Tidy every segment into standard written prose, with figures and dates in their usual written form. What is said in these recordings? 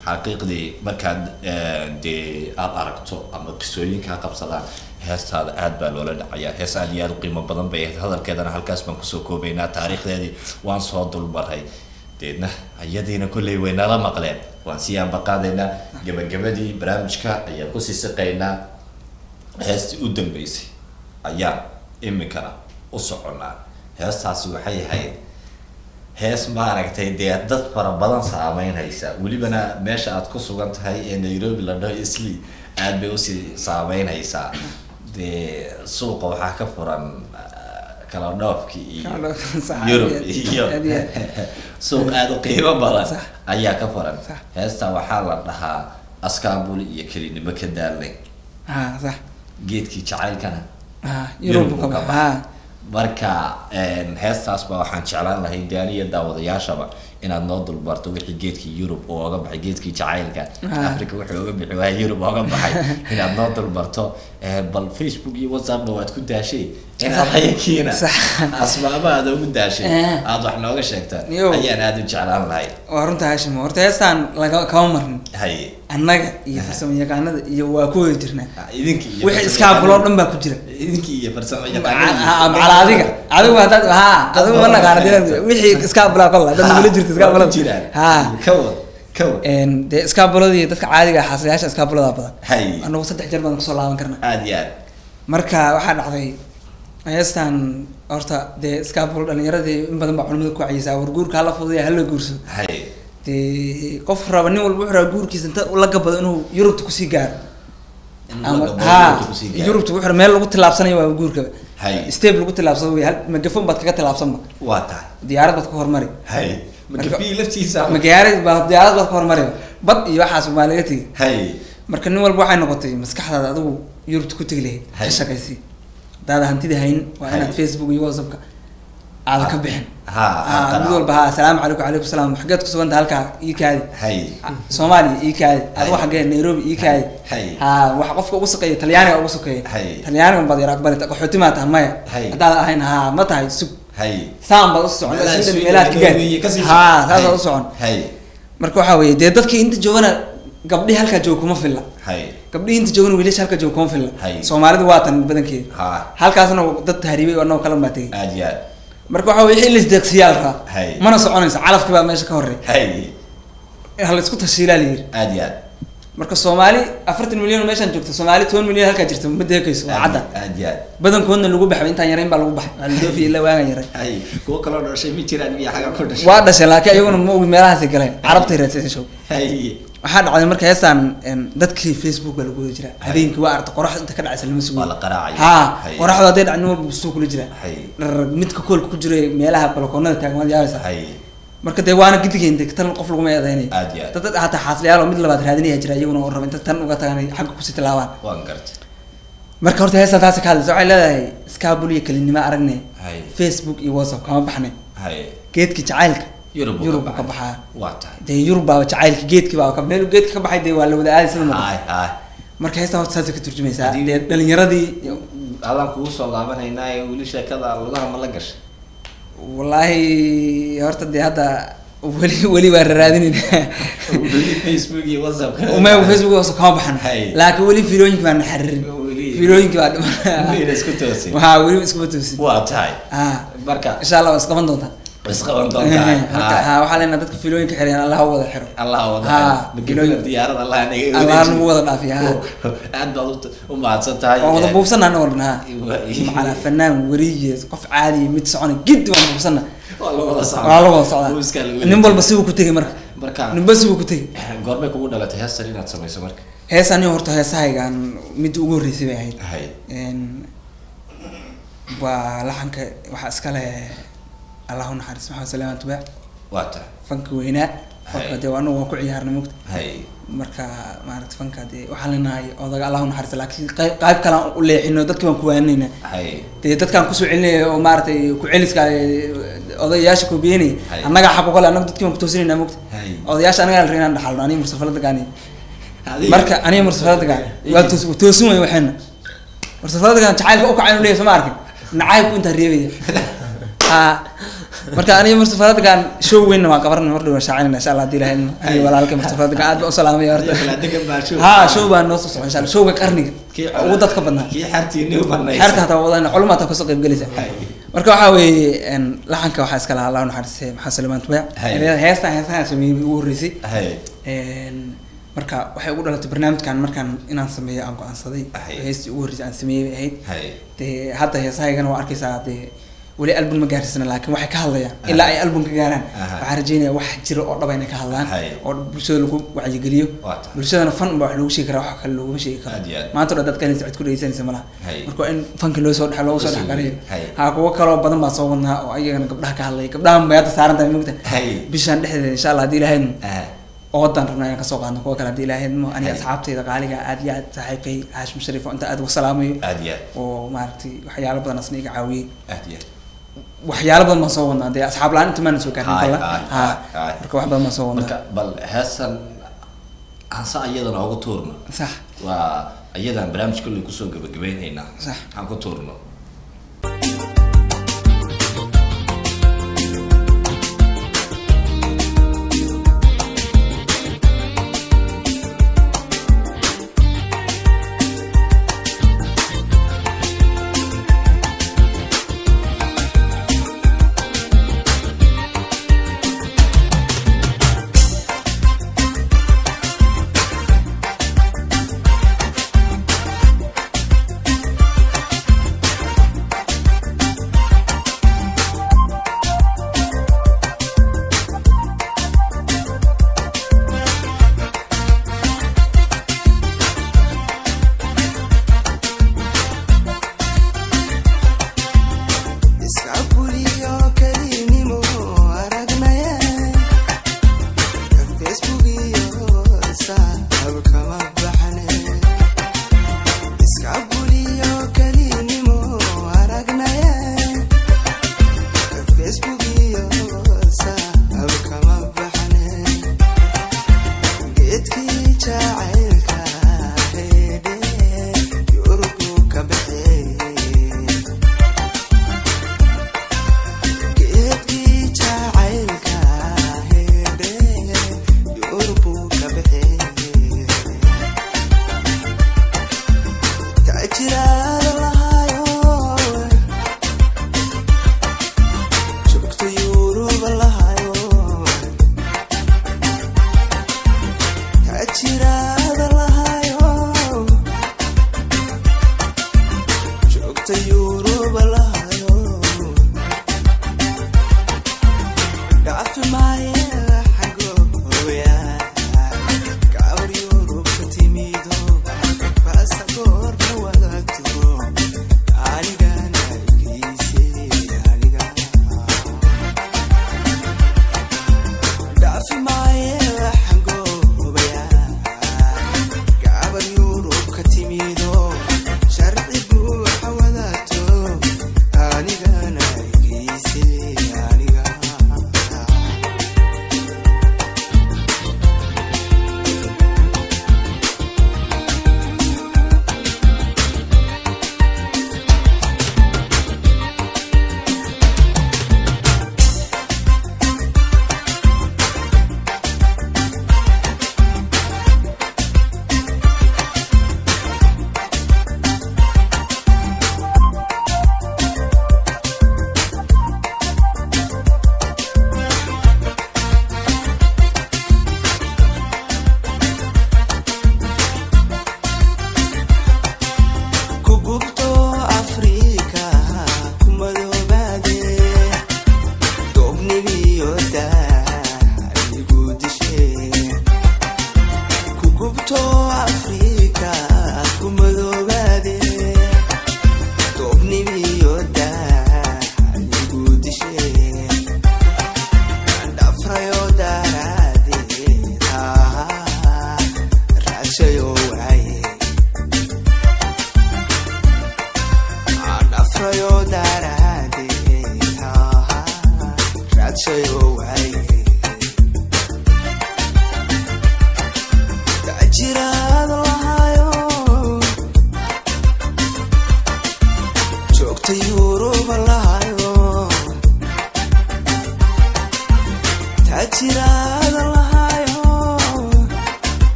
حقيقي markaad de aad aragto ama qisooyinka qabsadaan heestaada aad baa loola dhacayaa hees aad iyo aad u qiimo badan bay hadalkeedana halkaas baan kusoo koobaynaa taariikhdeedii waan soo dulmaray deedna ayadiina kulley way nala maqleen waan sii ambaqaadaynaa gabagabadii barnaamijka ayaan kusii siqaynaa heestii u dambeysay ayaan imikana u soconaa heestaasi waxay ahayd hees maaragtay dee dad fara badan saameynaysa welibana meesha aad ku sugan tahay ee Nairobi la dhaho Isli aad bay usii saameynaysaa dee suuqa waxaa ka furan kala dhoofkii iyo Europe iyo suuq aad u qiimo badan ayaa ka furan heesta waxaa la dhahaa askaabuli iyo kelinimo ka daalay sax geedkii jacaylkana Europe ka marka heestaas baa waxaan jeclaan lahay daaniya daawadayaashaba inaad noo dulbarto wixii geedkii Europe oo uga baxay geedkii jacaylka Afrika wuxuu uga bixi waa Europe uga baxay inaad noo dulbarto bal Facebook iyo WhatsApp waad ku daashay inaad hayakiina asbaabaada ugu daashay aad wax nooga sheegtaa ayaan aad u jeclaan lahay waa runta Hashim horta heestan laga kama marin hay annaga iyo farsamayaqaanada iyo waa ku wada jirnaa idinkii wixii iska bulo dhan baa ku jira idinkii iyo farsamayaqaanada ala adiga hadaad adigu ma naqaanadeen wixii iska bulo kala dad wali jirta iska bulo de iska buladii dadka caadiga xaslayaasha iska bulada badan anagu 3 jeer baan ku soo laaban karnaa aad iyo aad marka waxa dhacday heestan horta de iska bulo dhalinyaradii in badan baa culimada ku cayisa warguurka la fududeeyo hal la guurso de qof raba nin walba wuxuu rabaa guurkiisa inta la gabado inuu Europe ku sii gaaro Europe wuxuu meel lagu tilaabsanayo waa guurka step lagu tilaabsado way hal magafon baad kaga tilaabsan waa tahay diyaarad baad ku hormari magafi laftiisa diyaarad baad ku hormari bad iyo waxa Soomaaliga tii marka nin walba waxay noqotay maskaxdaada adigu Europe ku tagi lahayd ka shaqaysi dad hantida hayn waa inaad Facebook iyo WhatsApp aad ka bixin mid walba assalaamu calaykum salaam xageed ku suganta halka ii kaadi Soomaaliya ii kaadi adigu xagee Nairobi ii kaadi wax qofka ugu saqeeyay Talyaaniga ugu saqeeyay Talyaaniga bad yar aqbal qaxooti ma tahay maya hadaad ahayn ma tahay sug saan bad u socon sida meelaad ka gaar taas u socon marka waxa weeye dadkii inta joogana gabdhi halka joog kuma filla gabdhi inta joogana wiilash halka joog kuma filla Soomaalidu waa tan badankeed halkaasna dad tahriibay oo kala maatay aad iyo aad marka waxa weeye in la isdeeqsiyaal ra mana soconaysa calafka baa meesha ka horeey hal isku tashiilaaliyay aad iyo aad marka Soomaali 40 milyan meeshan joogto Soomaali 10 milyan halka jirto ma deeqayso cadda aad iyo aad badankoodna lagu baxay inta yareen baa lagu baxay aan doofi ila waagan yaray kuwa kala dhashay mi jiraan iyo xaga ku dhashay waa dhashay laakiin ayaguna ma og meelahaas galeen carabta reertay show waxaa dhacday marka heestan dadkii Facebook lagu wada jira habeenkii waa arta qorax inta ka dhacaysa lama sugo wala qaraacay qoraxda haday dhacno walba suuq kula jira midka koolka ku jiray meelaha balkoonada taagmad yaaysa marka de waana gidigeen tan qof lagu meedaynay dad hata xaasliyaal mid labaad raadinaya jira iyaguna oo raba inta tan uga taganay xagga ku sitlaabaan waan gartay marka horta heestan taas ka hadlayso waxay leedahay iska buliye kelinimo aragnay Facebook iyo WhatsApp kama baxnay geedki jacaylka Europe ka baxaa waa tahay de Europe baa jacaylka geedki baa ka meel geedka ka baxay de waa la wada aadi sida marka heestan horta saas ka turjumaysaa de dhalinyaradii alaan kugu soo laabanayna ee wili sheekada lugaha ma la gashay wallahi horta de hada wali waa raadinayna Facebook iyo WhatsApp Facebook oo kama baxan laakiin wali fiilooyinka baan xaririn fiilooyinka baa isku toosin wali isku toosin waa tahay marka insha Allah is qaban doonta waxa leena dadka fiilooyinka xiriyaan Allah wada xiro Allah wada diyaarada Allah naga Allah nagu wada dhaafiya aad baad u maadsan tahay wada buufsanaa wadna macna fanaan wariye qof caadi mid socon gid waan buufsanaa waa la wada socdaa nin walba si uu ku tagay marka nin bas uu ku tagay goorma kugu dhalatay heestan inaad samayso marka heestan horta heesahaygan mid ugu horeysay bay ahayd waa laxanka waxa iska leh الله نحرس محمد سلام تبع واتا فنك وينا فنك دي وانا وكو عيارنا مقت marka maaragtay fankaade waxa leenahay odaga Allah naxariis laakiin qayb kale u leexino dadka waan ku waanayna dadkan ku soo celinay oo maaragtay ku celiska odayaasha ku beenay annaga xaq u kale annaga dadka waan ku toosinayna mugta odayaasha anaga la reenan dhaxalno aniga mursafalada gaani marka aniga mursafalada gaani waa toosin way waxayna mursafalada gaani jacaylka u kacay leeyahay ma arkin nacayb ku inta reebaya marka aniga Mustafa kan show weyn waa qabarna mar dhow shaacina insha Allah diilahay aniga walaalka Mustafa kan aad u salaamay horta ha show baan noo soo socon insha Allah showga qarniga ugu dadka badnaa kii xartiini u banay xarta hada wadana culumada ka soo qayb galaysa marka waxa weeye laxanka waxa iska lahaa Allah naxariisay maxaa Salmaan Tubac heesta sameeyay ugu horeysay marka waxay ugu dhalatay barnaamijkan markaan inaan sameeyo aan go'aansaday heestii ugu horeysay aan sameeyay ahayd hadda heesahaygana waa arkaysaa wali album ma gaarsiisna laakiin waxay ka hadlayaan ilaa ay album ka gaaraan waxa rajaynayaa wax jiro oo dhab ay ka hadlaan oo bulshada lagu wacyi geliyo bulshadana fan wax lagu sheegi karo wax kale lagu sheegi karo maanta dad kale cid ku dhaysanaysa malaha marka in fanka loo soo dhaxlo soo dhaxgaliyo ha kuwa kale badan baa soo wadnaa oo ayagana gabdhaha ka hadlay gabdhaha bayada saaran tahay mugta bishan dhexdeeda insha Allah hadii ilaahay oo dan rabnaa ka soo qaadno kuwa kale hadii ilaahay mo aniga asxaabtayda qaaliga aad iyo aad saaxiibkay Haashim Shariif oo inta aad u salaamayo oo maartay waxyaalo badan asniga caawiyay waxyaalo badan ma soo wadnaa de asxaab laan inta ma soo gaarin kala marka wax badan ma soo wadnaa bal hasan ansa ayadana ugu tuurno sax waa ayadan barnaamij kulli ku soo gabagabeynayna sax aan ku tuurno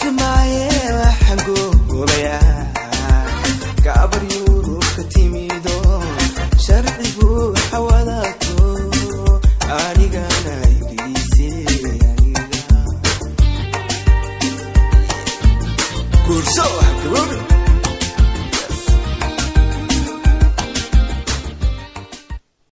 معايا وحقو